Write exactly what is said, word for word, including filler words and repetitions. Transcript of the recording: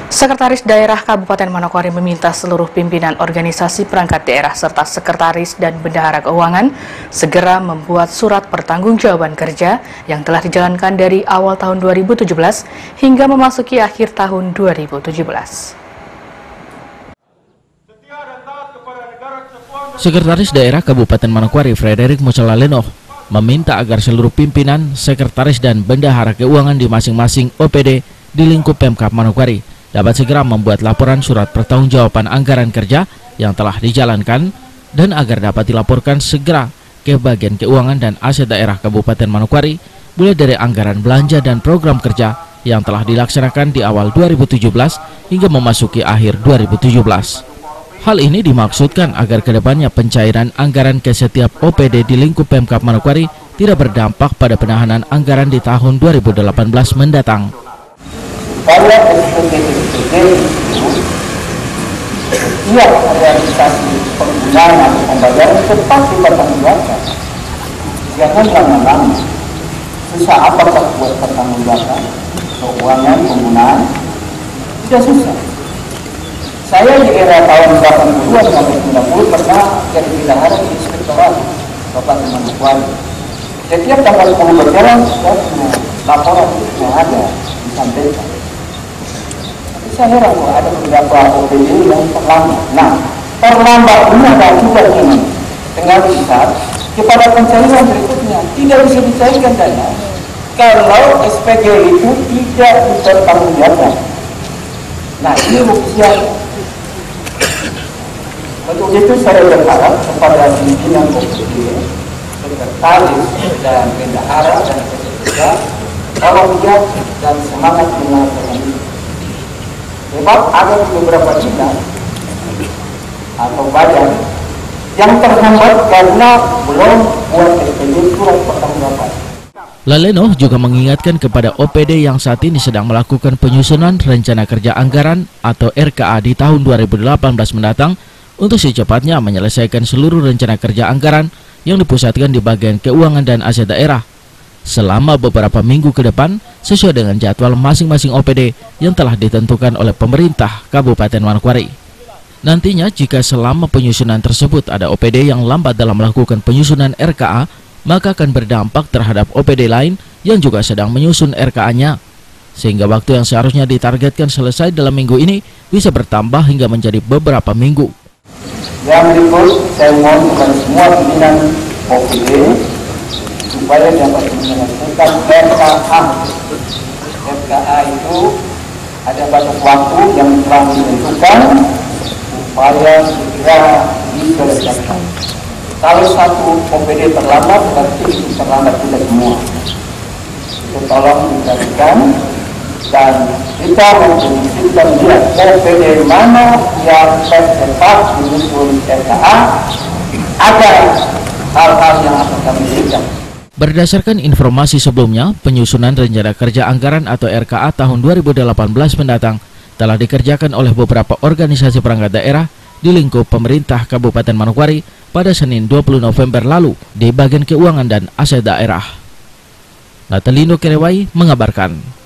Sekretaris Daerah Kabupaten Manokwari meminta seluruh pimpinan organisasi perangkat daerah serta sekretaris dan bendahara keuangan segera membuat surat pertanggungjawaban kerja yang telah dijalankan dari awal tahun dua ribu tujuh belas hingga memasuki akhir tahun dua ribu tujuh belas. Sekretaris Daerah Kabupaten Manokwari Frederick Muchalaleno meminta agar seluruh pimpinan, sekretaris dan bendahara keuangan di masing-masing O P D di lingkup Pemkab Manokwari dapat segera membuat laporan surat pertanggungjawaban anggaran kerja yang telah dijalankan dan agar dapat dilaporkan segera ke bagian keuangan dan aset daerah Kabupaten Manokwari mulai dari anggaran belanja dan program kerja yang telah dilaksanakan di awal dua ribu tujuh belas hingga memasuki akhir dua ribu tujuh belas. Hal ini dimaksudkan agar kedepannya pencairan anggaran ke setiap O P D di lingkup Pemkab Manokwari tidak berdampak pada penahanan anggaran di tahun dua ribu delapan belas mendatang. Supaya S P G S P G itu setiap realisasi penggunaan atau pembayaran cepat dipertanggungjawabkan. Jangan lama-lama. Susah apakah buat pertanggungjawaban keuangan penggunaan? Tidak susah. Saya di era tahun delapan puluhan sampai sembilan puluh pernah jadi bendahara di Inspektorat Kabupaten Manokwari. Setiap tanggal sepuluh berjalan sudah punya laporan yang ada disampaikan. Tapi saya heran kok ada beberapa O P D yang terlambat. Nah, terlambat ini ada juga memang dengan besar kepada pencairan berikutnya tidak bisa dicairkan dana kalau S P G itu tidak dipertanggungjawabkan. Nah, ini buktinya. Untuk itu saya berharap kepada pimpinan O P D, sekretaris dan bendahara dan pekerja, tolong giat dan semangat melakukan ini. Sebab ada beberapa dinas atau badan yang terhambat karena belum buat S P G surat pertanggungjawaban. Laleno juga mengingatkan kepada O P D yang saat ini sedang melakukan penyusunan rencana kerja anggaran atau R K A di tahun dua ribu delapan belas mendatang untuk secepatnya menyelesaikan seluruh rencana kerja anggaran yang dipusatkan di bagian keuangan dan aset daerah selama beberapa minggu ke depan sesuai dengan jadwal masing-masing O P D yang telah ditentukan oleh pemerintah Kabupaten Manokwari. Nantinya jika selama penyusunan tersebut ada O P D yang lambat dalam melakukan penyusunan R K A, maka akan berdampak terhadap O P D lain yang juga sedang menyusun R K A-nya. Sehingga waktu yang seharusnya ditargetkan selesai dalam minggu ini bisa bertambah hingga menjadi beberapa minggu. Yang berikut saya mohon kepada semua pimpinan O P D supaya dapat menyelesaikan R K A. R K A itu ada batas waktu yang telah ditentukan supaya segera diselesaikan. Kalau satu O P D terlambat, berarti itu terlambat kita semua. Itu tolong dikasihkan dan kita memprinsipkan lihat O P D mana yang tercepat menyusun R K A agar hal-hal yang akan kami berikan. Berdasarkan informasi sebelumnya, penyusunan rencana kerja anggaran atau R K A tahun dua ribu delapan belas mendatang telah dikerjakan oleh beberapa organisasi perangkat daerah di lingkup pemerintah Kabupaten Manokwari pada Senin dua puluh November lalu di bagian keuangan dan aset daerah. Natalino Kerewai mengabarkan.